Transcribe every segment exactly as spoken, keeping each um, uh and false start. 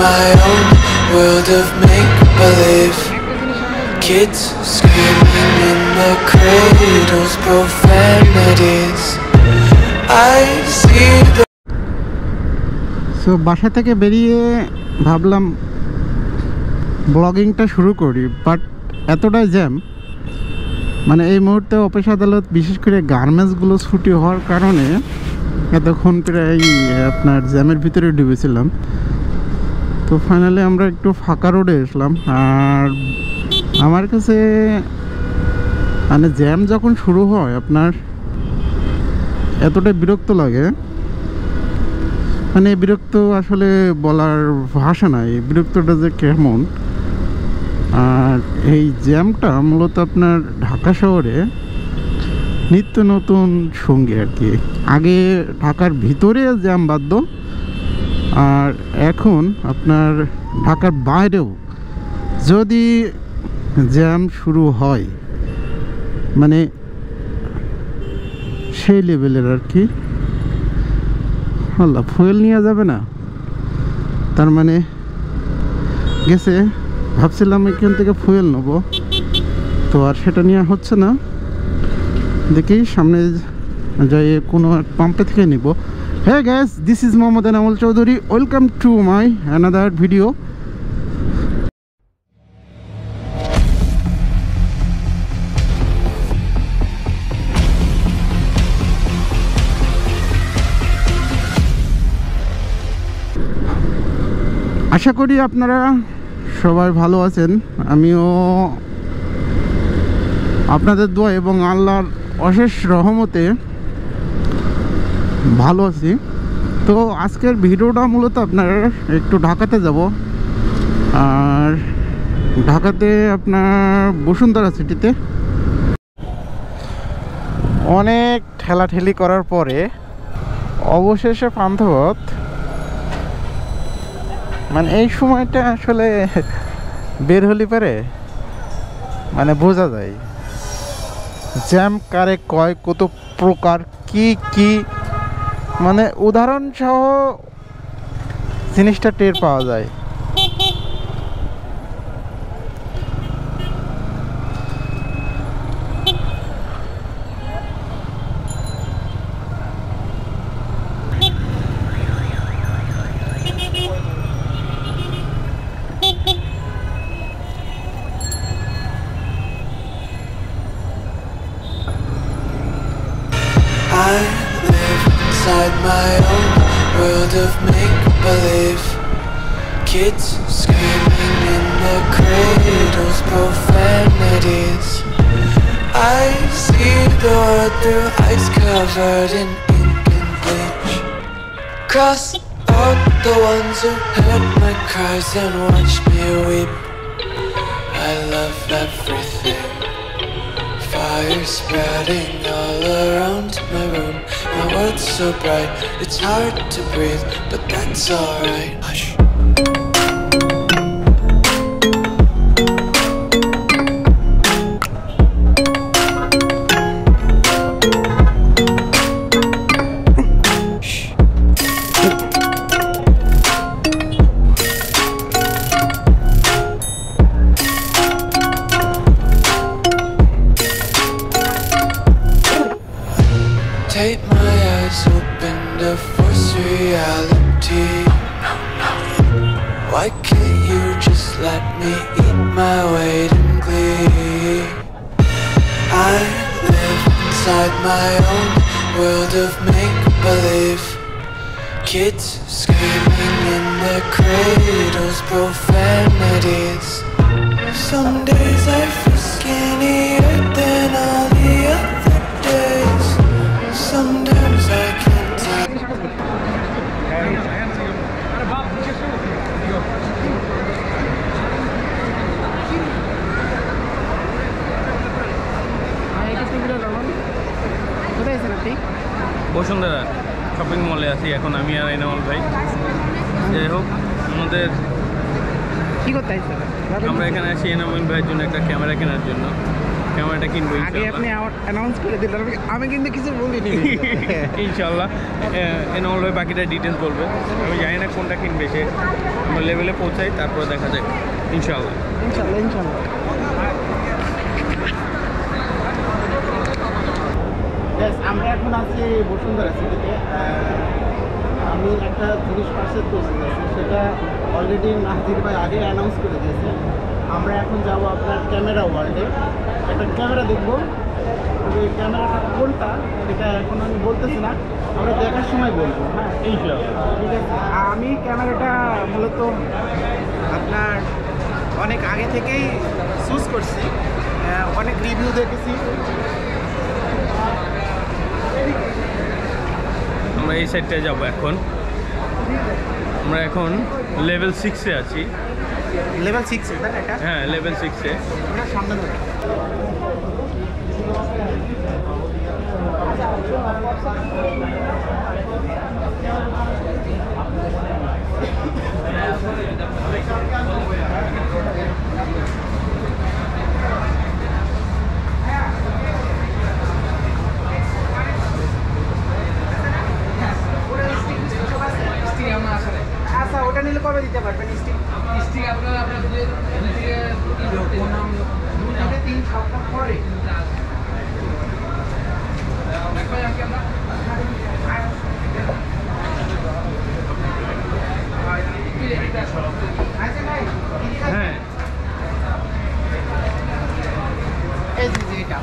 my own world of make-believe. Kids screaming in the cradles, profanities. I see the so বাসা থেকে বেরিয়ে ভাবলাম ব্লগিংটা শুরু করি, বাট এতটাই জ্যাম, মানে এই মুহূর্তে অফিস আদালত বিশেষ করে গার্মেন্টসগুলো ছুটি হওয়ার কারণে এতক্ষণ প্রায় আপনার জ্যামের ভিতরে ডুবেছিলাম। তো ফাইনালি আমরা একটু ফাঁকা রোডে আসলাম। আর আমার কাছে মানে জ্যাম যখন শুরু হয় আপনার এতটাই বিরক্ত লাগে, মানে বিরক্ত আসলে বলার ভাষা নাই, বিরক্তটা যে কেমন। আর এই জ্যামটা মূলত আপনার ঢাকা শহরে নিত্য নতুন সঙ্গী আর কি। আগে ঢাকার ভিতরে জ্যাম বাধ্য, আর এখন আপনার ঢাকার বাইরেও যদি জ্যাম শুরু হয় মানে সেই লেভেলের আর কি। আল্লাহ, ফুয়েল নিয়ে যাবে না, তার মানে গেছে। ভাবছিলাম এখান থেকে ফুয়েল নেব, তো আর সেটা নিয়ে হচ্ছে না। দেখি সামনে যাই কোনো এক পাম্পে থেকে নিব। হ্যাঁ gas, this is Mohammad Enamul Chowdhury, welcome to my another video. আশা করি আপনারা সবাই ভালো আছেন, আমিও আপনাদের দোয়া এবং আল্লাহর অশেষ রহমতে ভালো আছি। তো আজকের ভিডিওটা মূলত আপনার একটু ঢাকাতে যাব, আর ঢাকাতে আপনার বসুন্ধরা সিটিতে অনেক ঠেলাঠেলি করার পরে অবশেষে পান্থপথ। মানে এই সময়টা আসলে বের হলি পারে মানে বোঝা যায় জ্যাম কারে কয়, কত প্রকার, কি কি মানে উদাহরণ সহ জিনিসটা টের পাওয়া যায়। I live inside my own world of make-believe. Kids screaming in the cradles, profanities. I see the world through ice covered in ink and bleach. Cross out the ones who heard my cries and watched me weep. I love everything. Fire spreading all around my room. My world's so bright, it's hard to breathe, but that's alright. Hush. Take my eyes open to force reality. Why can't you just let me eat my weight in glee? I live inside my own world of make-believe. Kids screaming in their cradles, profanities. Some days I feel skinnier than all the other days. Sometimes I can't tell. Bashundhara shopping মলে আছি এখন আমি আর এনামুল ভাই। যাই হোক, আমাদের কি করতে আসছে? আমরা এখানে আসি এনামুল ভাইয়ের জন্য একটা ক্যামেরা কেনার জন্য। ক্যামেরাটা কিনবো আগে আপনি অ্যানাউন্স করে দিলেন, আমি কিন্তু কিছু বলিনি। ইনশাল্লাহ এনামল ভাই বাকিটা ডিটেলস বলবে। আমি জানি না কোনটা কিনবে, সে আমরা লেভেলে পৌঁছাই, তারপরে দেখা যাক ইনশাল্লাহ। ইনশাল্লাহ ইনশাল্লাহ। আমরা এখন আছি বসুন্ধরা সিটিতে। আমি একটা জিনিস পার্সেল করতে যাচ্ছি, সেটা অলরেডি নাহিদ ভাই আগে অ্যানাউন্স করে দিয়েছে। আমরা এখন যাব আপনার ক্যামেরা ওয়ার্ল্ডে, একটা ক্যামেরা দেখবো। ওই ক্যামেরাটা কোনটা সেটা এখন আমি বলতেছি না, আমরা দেখার সময় বলবো। হ্যাঁ ইনশাল্লাহ ঠিক আছে। আমি ক্যামেরাটা মূলত আপনার অনেক আগে থেকেই চুজ করছি, অনেক রিভিউ দেখেছি। আমরা এই সাইডটায় যাবো এখন। আমরা এখন লেভেল সিক্সে আছি। লেভেল সিক্সে তাই এটা? হ্যাঁ লেভেল সিক্সে। আমরা সামনে ধরে আচ্ছা, ওটা নিলে কবে দিতে পারবেন? স্টিক স্টিক আপনার আপনার তিন সপ্তাহ পরে। হ্যাঁ এই যে এটা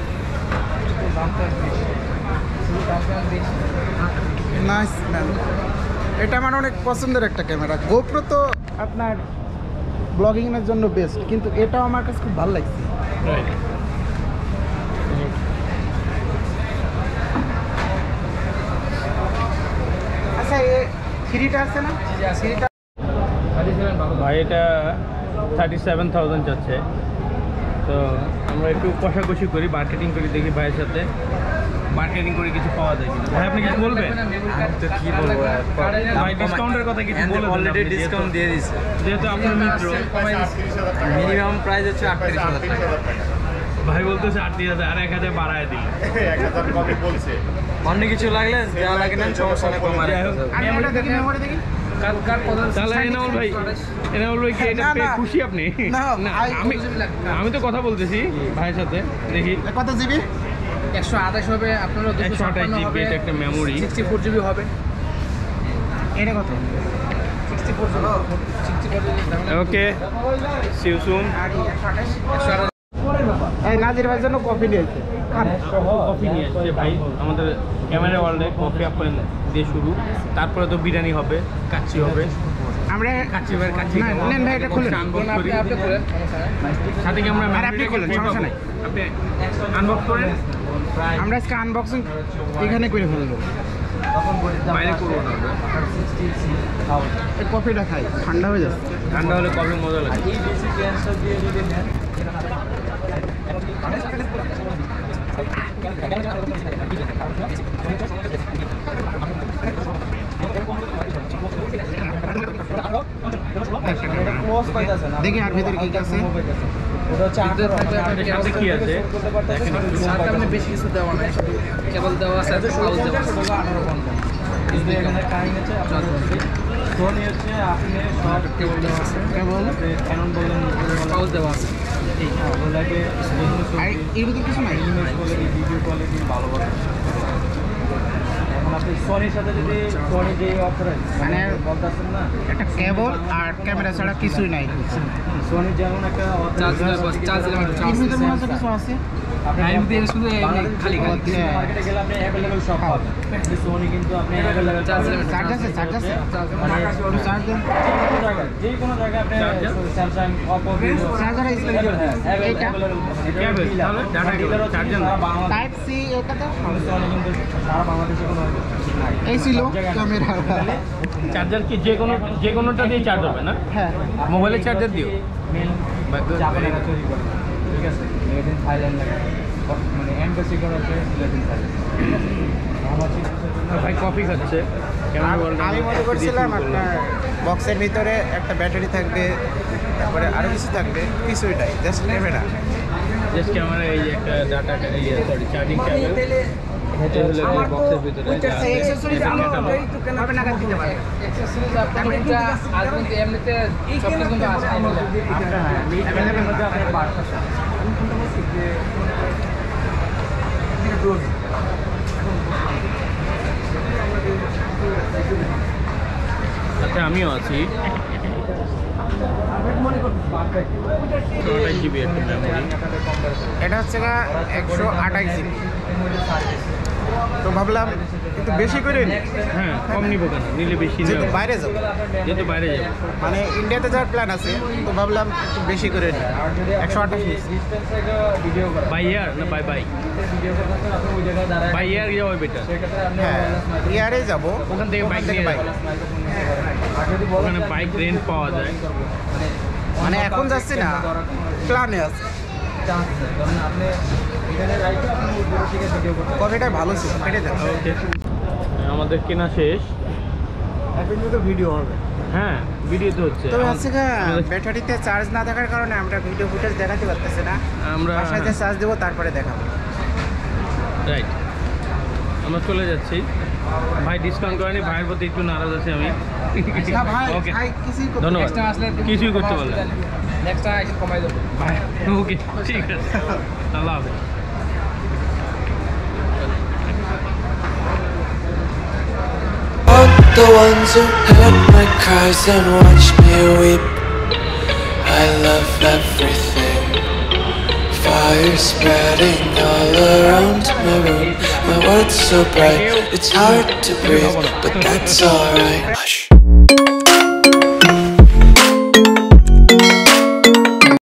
নাইস ম্যাম, এটা আমার অনেক পছন্দের একটা ক্যামেরা। গোপ্রো তো আপনার ব্লগিংয়ের জন্য বেস্ট, কিন্তু এটাও আমার কাছে খুব ভালো লাগছে। আচ্ছা, এ থ্রিটা আছে না? থ্রিটা ভাই এটা থার্টি সেভেন থাউজেন্ড যাচ্ছে। তো আমরা একটু কষাকষি করি, মার্কেটিং করি, দেখি ভাইয়ের সাথে মার্কেটিং করে কিছু পাওয়া যায় কিনা। ভাই আপনি কিছু বলবেন? তো কি বলবো, ভাই ডিসকাউন্টের কথা কিছু বলে দেন। অলরেডি ডিসকাউন্ট দিয়ে দিচ্ছে, যেহেতু আপনার মিত্র। মিনিমাম প্রাইস হচ্ছে আটত্রিশ হাজার টাকা। ভাই বলতেছে আটত্রিশ হাজার, আর এক হাজার বাড়ায় দিল। অন্য কিছু লাগলে যা লাগে নেন, সমস্যা নেই, কমায় যাই হোক, আমি এটা দেখি, মেমোরি দেখি। তাহলে এনামল ভাই, এনামল ভাই কি এটা না, পেয়ে না। খুশি আপনি? না, না, ভাই, আমি আমি তো কথা বলতেছি ভাইয়ের সাথে, দেখি। কত জিবি? একশো আঠাশ হবে, আপনারও একশো আঠাশ জিবি, এটা একটা মেমোরি। সিক্সটি ফোর জিবি হবে। এটা কত? Sixty four GB sixty four GB okay, see you soon. আর একশো আঠাশ। একশো আঠাশ। এই নাজির ভাইয়ের জন্য কফি নিয়েছে। কফি নিয়ে আসছে ভাই আমাদের ক্যামেরা ওয়ার্ল্ডে। কফি আপনার দিয়ে শুরু, তারপরে তো বিরিয়ানি হবে, কাচ্চি হবে। আমরা কাচ্চি ভাই কাচ্চি না, নেন ভাই, এটা খুলেন। আনবক্স করি। আপনি খোলেন, সমস্যা নাই। সাথে কি আমরা আর আপনি খোলেন, সমস্যা নাই। আপনি আনবক্স করেন, আমরা আজকে আনবক্সিং এখানে করে ফেলবো। বাইরে করবো না। এই কফিটা খাই, ঠান্ডা হয়ে যাচ্ছে। ঠান্ডা হলে কফি মজা লাগে। এই বেশি ক্যান্সার দিয়ে যদি নেন, দেখি আর ভিতরে কি আছে। ওটা হচ্ছে আঠারো আমাদের সাথে কি আছে দেখেন একটু। সাথে আপনি বেশি কিছু দেওয়া নাই, কেবল দেওয়া আছে, পাউচ দেওয়া আছে। আঠারো পঞ্চাশ। কিন্তু এখানে কাহিনী হচ্ছে আপনার সোনি হচ্ছে আপনি সব কেবল দেওয়া আছে, কেবল ক্যানন বললেন, পাউচ দেওয়া আছে। ওগুলাকে আর এর ভিতরে কিছু নাই। ইমেজ কোয়ালিটি, ভিডিও কোয়ালিটি ভালো ভালো। এখন আপনি সোনির সাথে যদি সোনি যে অফার মানে মানে বলতেছেন না, একটা কেবল আর ক্যামেরা ছাড়া কিছুই নাই। সোনির যেমন একটা চার্জ দিলে বাস, চার্জ দিলে মানে এর চার্জ ভিতরে মনে হচ্ছে কিছু আছে। টাইম দিয়ে শুধু এমনি খালি খালি মার্কেটে গেলে আপনি অ্যাভেলেবল সব পাবেন। কিন্তু সোনি কিন্তু আপনি অ্যাভেলেবল চার্জ দিলে চার্জ আছে, চার্জ আছে। মানে একটু চার্জ দেন। যে কোনো জায়গায় আপনি স্যামসাং, অপো, ভিভো চার্জার এইটা কেবল তাহলে ডাটা কেবল চার্জার না। টাইপ সি এটাতে সোনি কিন্তু সারা বাংলাদেশে কোনো নাই। এই ছিল ক্যামেরা। চার্জার কি যে কোনো যে কোনোটা দিয়ে চার্জ হবে না? হ্যাঁ, মোবাইলের চার্জার দিও। মেন জাপানে এটা তৈরি করে, ঠিক আছে, মেড ইন থাইল্যান্ড লাগে, মানে এমবেসি করা হচ্ছে মেড ইন থাইল্যান্ড। আমার ভাই কফি খাচ্ছে। ক্যামেরা আর বলটা আমি মনে করছিলাম আপনার বক্সের ভিতরে একটা ব্যাটারি থাকবে, তারপরে আরো কিছু থাকবে, কিছুই নাই, জাস্ট ক্যামেরা। জাস্ট ক্যামেরা, এই যে একটা ডাটা ইয়ে সরি চার্জিং কেবল, এটা হলো এই বক্সের ভিতরে যা আছে এটা ক্যাটালগ। এক্সেসরিজ আপনার এটা আজ কিন্তু এমনিতে সব কিছু কিন্তু আছে অ্যাভেলেবেল মধ্যে আপনার পার্ট আছে। আচ্ছা আমিও আছি। আঠাশ জিবি একটা মেমোরি, এটা হচ্ছে গা একশো আঠাশ জিবি। তো ভাবলাম একটু বেশি করে নিই, হ্যাঁ কম নিবো কেন, নিলে বেশি যেহেতু নেব, বাইরে যাবো, যেহেতু বাইরে যাবো। মানে ইন্ডিয়াতে যাওয়ার প্ল্যান আছে, তো ভাবলাম একটু বেশি করে নিই, একশো আঠাশ ভিডিও করা বাই ইয়ার না বাই বাই ভিডিও করতে আপনি ওই জায়গায় দাঁড়ায় বাই ইয়ার যাওয়া বেটার। সেক্ষেত্রে আপনি হ্যাঁ ইয়ারে যাবো, ওখান থেকে বাইক নিয়ে বাইক। যাবো। ওখানে বাইক রেন্ট পাওয়া যায়। মানে এখন যাচ্ছি না, প্ল্যানে আছে। আপনি এখানে রাইট আপনি দূর থেকে ভিডিও করতে কফিটা ভালো ছিল, কেটে দেন। ওকে, আমাদের কেনা শেষ। এখন তো ভিডিও হবে। হ্যাঁ ভিডিও তো হচ্ছে। তবে হচ্ছে গা আমাদের- ব্যাটারিতে চার্জ না থাকার কারণে আমরা ভিডিও ফুটেজ দেখাতে পারতেছি না। আমরা বাসায় যে চার্জ দেবো তারপরে দেখাবো। রাইট, আমরা চলে যাচ্ছি। ভাই ডিসকাউন্ট করেনি, ভাইয়ের প্রতি একটু নারাজ আছি আমি। না ভাই, ওকে ভাই কিছুই করতে ধন্যবাদ, নেক্সট টাইম আসলে কিছুই করতে পারলেন। নেক্সট টাইম আইসে কমাই দেবো ভাই ওকে ঠিক আছে, আল্লাহ হাফেজ। All the ones who heard my cries and watched me weep. I love everything. Fire spreading all around my room. My world's so bright, it's hard to breathe, but that's alright. Hush.